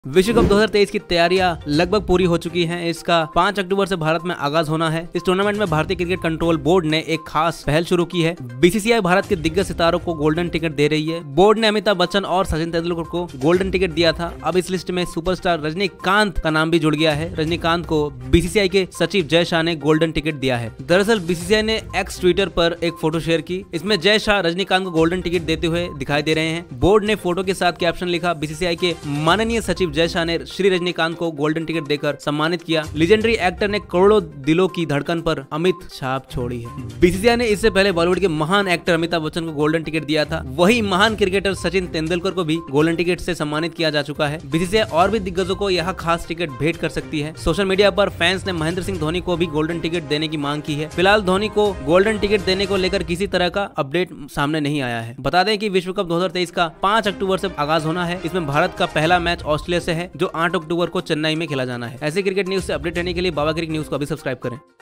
विश्व कप 2023 की तैयारियां लगभग पूरी हो चुकी हैं। इसका 5 अक्टूबर से भारत में आगाज होना है। इस टूर्नामेंट में भारतीय क्रिकेट कंट्रोल बोर्ड ने एक खास पहल शुरू की है। बीसीसीआई भारत के दिग्गज सितारों को गोल्डन टिकट दे रही है। बोर्ड ने अमिताभ बच्चन और सचिन तेंदुलकर को गोल्डन टिकट दिया था। अब इस लिस्ट में सुपरस्टार रजनीकांत का नाम भी जुड़ गया है। रजनीकांत को बीसीसीआई के सचिव जय शाह ने गोल्डन टिकट दिया है। दरअसल बीसीसीआई ने एक्स ट्विटर पर एक फोटो शेयर की। इसमें जय शाह रजनीकांत को गोल्डन टिकट देते हुए दिखाई दे रहे हैं। बोर्ड ने फोटो के साथ कैप्शन लिखा, बीसीसीआई के माननीय सचिव जय शाह ने श्री रजनीकांत को गोल्डन टिकट देकर सम्मानित किया। लीजेंडरी एक्टर ने करोड़ों दिलों की धड़कन पर अमिट छाप छोड़ी है। बीसीसीआई ने इससे पहले बॉलीवुड के महान एक्टर अमिताभ बच्चन को गोल्डन टिकट दिया था। वही महान क्रिकेटर सचिन तेंदुलकर को भी गोल्डन टिकट से सम्मानित किया जा चुका है। बीसीसीआई और भी दिग्गजों को यह खास टिकट भेंट कर सकती है। सोशल मीडिया पर फैंस ने महेंद्र सिंह धोनी को भी गोल्डन टिकट देने की मांग की है। फिलहाल धोनी को गोल्डन टिकट देने को लेकर किसी तरह का अपडेट सामने नहीं आया है। बता दें कि विश्व कप 2023 का 5 अक्टूबर से आगाज होना है। इसमें भारत का पहला मैच ऑस्ट्रेलिया से है, जो 8 अक्टूबर को चेन्नई में खेला जाना है। ऐसे क्रिकेट न्यूज से अपडेट रहने के लिए बाबा क्रिकेट न्यूज को अभी सब्सक्राइब करें।